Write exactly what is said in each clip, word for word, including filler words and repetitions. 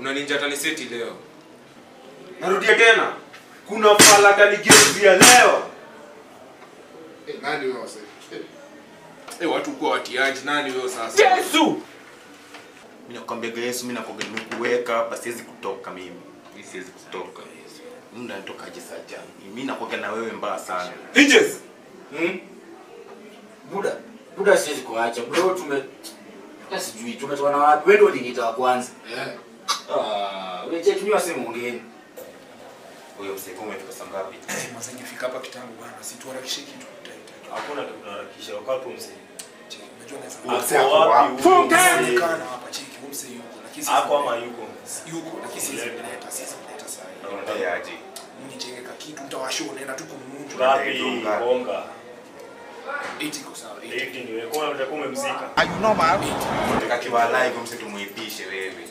Kuna ninja taniseti leo. Narudia tena. Kuna fala kanigezia leo. Eh, nani wewe sasa? Eh, eh watu kwa watiaji nani wewe sasa? Yesu. Mimi nakwambia Yesu, mimi nakwambia nimekuweka hapa, siwezi kutoka mimi. Mimi siwezi kutoka. Mimi natoka aje sasa? Mimi nakwambia na wewe mbaya sana. Ninjas. Hmm? Buda, buda siwezi kuacha. Bro tume hata sijui tumetoka na wapi. Wewe ndio digita wa kwanza. eh. Ah, wewe check ni wasema ongeni. Wewe mseko umefika saa ngapi? Mwanzo ngifika hapa kitambo bwana, situharakishe kitu. Hakuna kitu tunaharakisha wakati umse. Unajua Unasema Hapo wapi? Funke! kana hapa cheki umse yuko lakini Hapo ama yuko. yuko lakini sisi tunaleta sisi tunaleta sasa. Unataka aje? Mnicheke ka kitu mtawasho unaenda tu kumunju. Ngapi bonga? eighty kwa sawa. eighty ni wewe kwa utakuwa umemzika. Are you normal? Nataka kiwa live msitu muipishe wewe.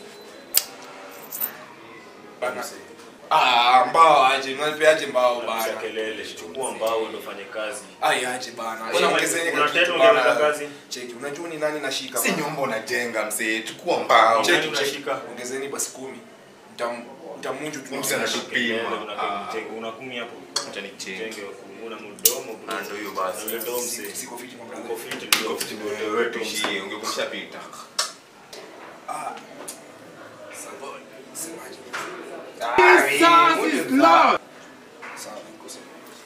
Bana. Ah, mbao aje, mnape aje mbao Bana bana. kelele, chukua mbao ndio fanye kazi. Ai aje bana. Una- Ongezeni una kitu tendo bana. ungeweka kazi? Cheki, unajua ni nani nashika Si bana. nyumba unajenga msee, chukua mbao. Nani Cheki unashika? unashika. Ongezeni basi kumi. Mtam mtamunju tu. Mse anashika. Kelele, Pima. una una kumi hapo. Acha nichenge. Chenge una mdomo. Na ndio hiyo basi. Ndio ndio mse. Siko fiti kwa Uko brother. fit ndio fit ndio Wewe tuishie, ungekuwa pita. Ah. Saboni. Semaje? Jesus is Lord. Sawa, niko sawa.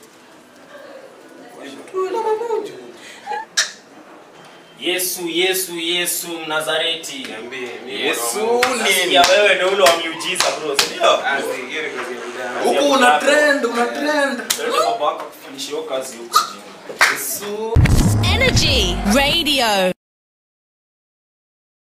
Yesu, Yesu, Yesu Mnazareti. Niambie, Yesu nini? Ya wewe ndio ule wa miujiza bro, ndio? Azi, hiyo ni kazi ya vijana. Huko una trend, una trend. Ndio baba yako kufundishia kazi huko jini. Yesu. Energy Radio.